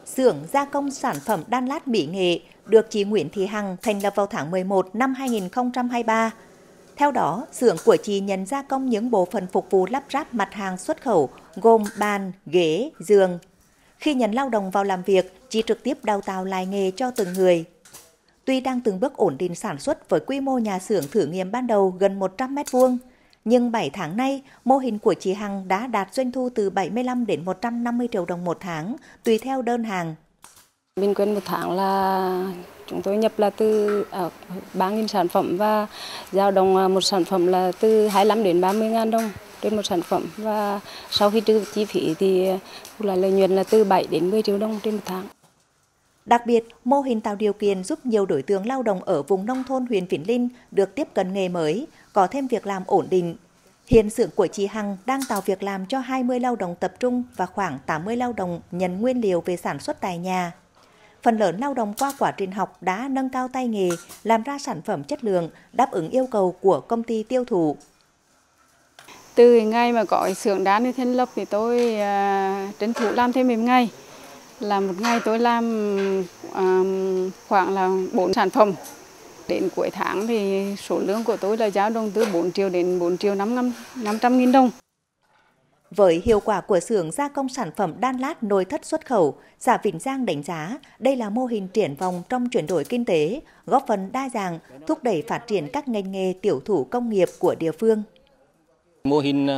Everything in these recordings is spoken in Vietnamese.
Xưởng gia công sản phẩm đan lát mỹ nghệ được chị Nguyễn Thị Hằng thành lập vào tháng 11 năm 2023. Theo đó, xưởng của chị nhận gia công những bộ phận phục vụ lắp ráp mặt hàng xuất khẩu gồm bàn, ghế, giường. Khi nhận lao động vào làm việc, chị trực tiếp đào tạo lại nghề cho từng người. Tuy đang từng bước ổn định sản xuất với quy mô nhà xưởng thử nghiệm ban đầu gần 100 m², nhưng 7 tháng nay, mô hình của chị Hằng đã đạt doanh thu từ 75 đến 150 triệu đồng một tháng, tùy theo đơn hàng. Bình quân một tháng là chúng tôi nhập là từ 3.000 sản phẩm và dao động một sản phẩm là từ 25 đến 30.000 đồng trên một sản phẩm. Và sau khi trừ chi phí thì là lợi nhuận là từ 7 đến 10 triệu đồng trên một tháng. Đặc biệt, mô hình tạo điều kiện giúp nhiều đối tượng lao động ở vùng nông thôn huyện Vĩnh Linh được tiếp cận nghề mới, có thêm việc làm ổn định. Hiện xưởng của chị Hằng đang tạo việc làm cho 20 lao động tập trung và khoảng 80 lao động nhận nguyên liệu về sản xuất tại nhà. Phần lớn lao động qua quá trình học đã nâng cao tay nghề, làm ra sản phẩm chất lượng, đáp ứng yêu cầu của công ty tiêu thụ. Từ ngày mà có xưởng đan được thành lập thì tôi tranh thủ làm thêm 10 ngày. Là một ngày tôi làm khoảng là 4 sản phẩm. Đến cuối tháng thì số lương của tôi là dao động từ 4 triệu đến 4 triệu 500 nghìn đồng. Với hiệu quả của xưởng gia công sản phẩm đan lát nội thất xuất khẩu, xã Vĩnh Giang đánh giá đây là mô hình triển vọng trong chuyển đổi kinh tế, góp phần đa dạng, thúc đẩy phát triển các ngành nghề tiểu thủ công nghiệp của địa phương. Mô hình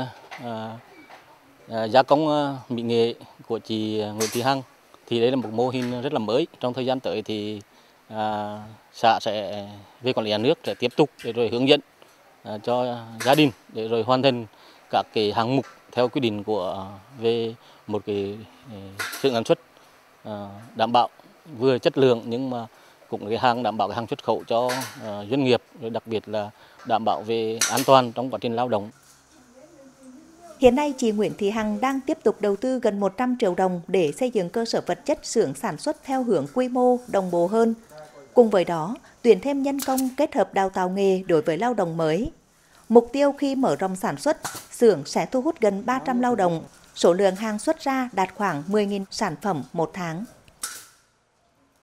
gia công mỹ nghệ của chị Nguyễn Thị Hằng thì đây là một mô hình rất là mới. Trong thời gian tới thì xã sẽ về quản lý nhà nước sẽ tiếp tục để rồi hướng dẫn cho gia đình để rồi hoàn thành các cái hạng mục theo quy định của về một cái xưởng sản xuất đảm bảo vừa chất lượng nhưng mà cũng cái hàng đảm bảo cái hàng xuất khẩu cho doanh nghiệp, rồi đặc biệt là đảm bảo về an toàn trong quá trình lao động. Hiện nay, chị Nguyễn Thị Hằng đang tiếp tục đầu tư gần 100 triệu đồng để xây dựng cơ sở vật chất xưởng sản xuất theo hướng quy mô, đồng bộ hơn. Cùng với đó, tuyển thêm nhân công kết hợp đào tạo nghề đối với lao động mới. Mục tiêu khi mở rộng sản xuất, xưởng sẽ thu hút gần 300 lao động, số lượng hàng xuất ra đạt khoảng 10.000 sản phẩm một tháng.